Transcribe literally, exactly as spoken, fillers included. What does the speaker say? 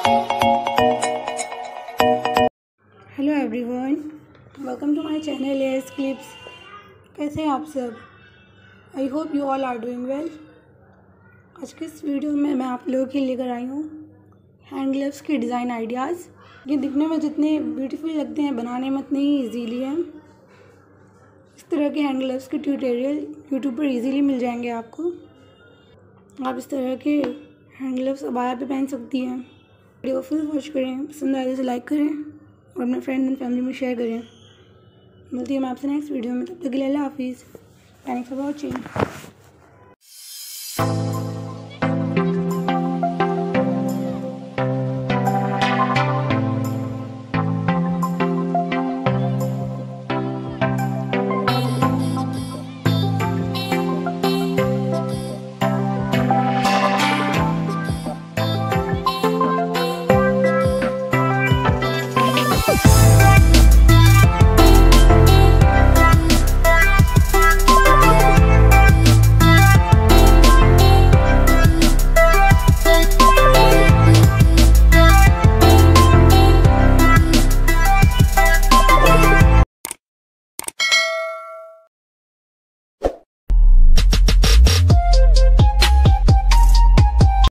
Hello everyone, welcome to my channel S clips. कैसे हैं आप सब? I hope you all are doing well. आज के इस वीडियो में मैं आप लोगों के लिए लेकर आई हूँ हैंड ग्लव्स के डिज़ाइन आइडियाज़। ये दिखने में जितने ब्यूटीफुल लगते हैं, बनाने में उतने ही ईजीली हैं। इस तरह के हैंड ग्लव्स के ट्यूटोरियल यूट्यूब पर ईजीली मिल जाएंगे आपको। आप इस तरह के हैंड ग्लव्स अबाया पे पहन सकती हैं। वीडियो को फुल वॉच करें, पसंद आए तो लाइक करें और अपने फ्रेंड एंड फैमिली में शेयर करें। मिलती है मैं आपसे नेक्स्ट वीडियो में, तब तक के लिए अल्लाह हाफिज़। Thanks for watching.